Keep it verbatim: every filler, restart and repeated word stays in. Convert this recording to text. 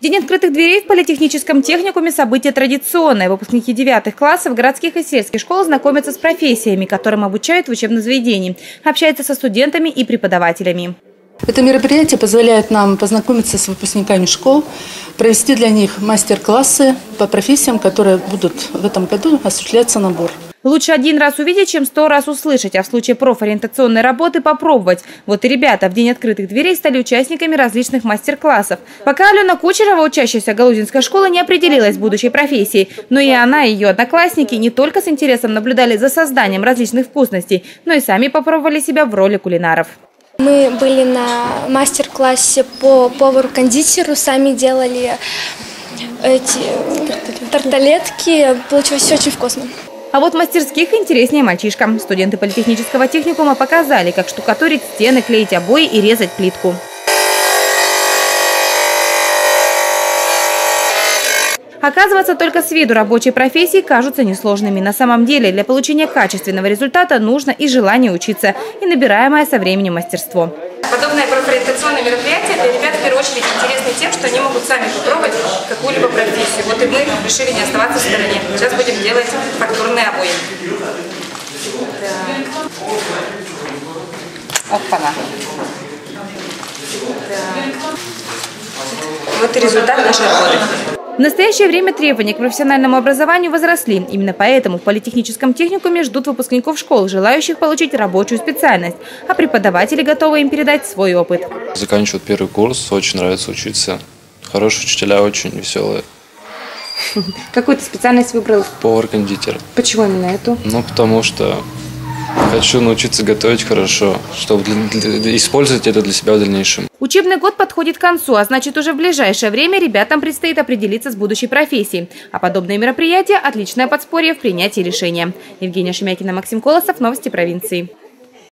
День открытых дверей в политехническом техникуме – событие традиционное. Выпускники девятых классов городских и сельских школ знакомятся с профессиями, которым обучают в учебном заведении, общаются со студентами и преподавателями. Это мероприятие позволяет нам познакомиться с выпускниками школ, провести для них мастер-классы по профессиям, которые будут в этом году осуществляться набор. Лучше один раз увидеть, чем сто раз услышать, а в случае профориентационной работы попробовать. Вот и ребята в день открытых дверей стали участниками различных мастер-классов. Пока Алена Кучерова, учащаяся Галузинской школы, не определилась с будущей профессией, но и она, и ее одноклассники не только с интересом наблюдали за созданием различных вкусностей, но и сами попробовали себя в роли кулинаров. Мы были на мастер-классе по повару-кондитеру, сами делали эти тарталетки, получилось все очень вкусно. А вот в мастерских интереснее мальчишкам. Студенты политехнического техникума показали, как штукатурить стены, клеить обои и резать плитку. Оказывается, только с виду рабочие профессии кажутся несложными. На самом деле, для получения качественного результата нужно и желание учиться, и набираемое со временем мастерство. Подобное профориентационное мероприятие для ребят в первую очередь интересно тем, что они могут сами попробовать какую-либо профессию. Вот и мы решили не оставаться в стороне. Сейчас будем делать фактурные обои. Так. Опа-на. Так. Вот и результат нашей работы. В настоящее время требования к профессиональному образованию возросли. Именно поэтому в политехническом техникуме ждут выпускников школ, желающих получить рабочую специальность. А преподаватели готовы им передать свой опыт. Заканчиваю первый курс, очень нравится учиться. Хорошие учителя, очень веселые. Какую ты специальность выбрал? Повар-кондитер. Почему именно эту? Ну, потому что хочу научиться готовить хорошо, чтобы для, для, использовать это для себя в дальнейшем. Учебный год подходит к концу, а значит, уже в ближайшее время ребятам предстоит определиться с будущей профессией. А подобные мероприятия – отличное подспорье в принятии решения. Евгения Шемякина, Максим Колосов, новости провинции.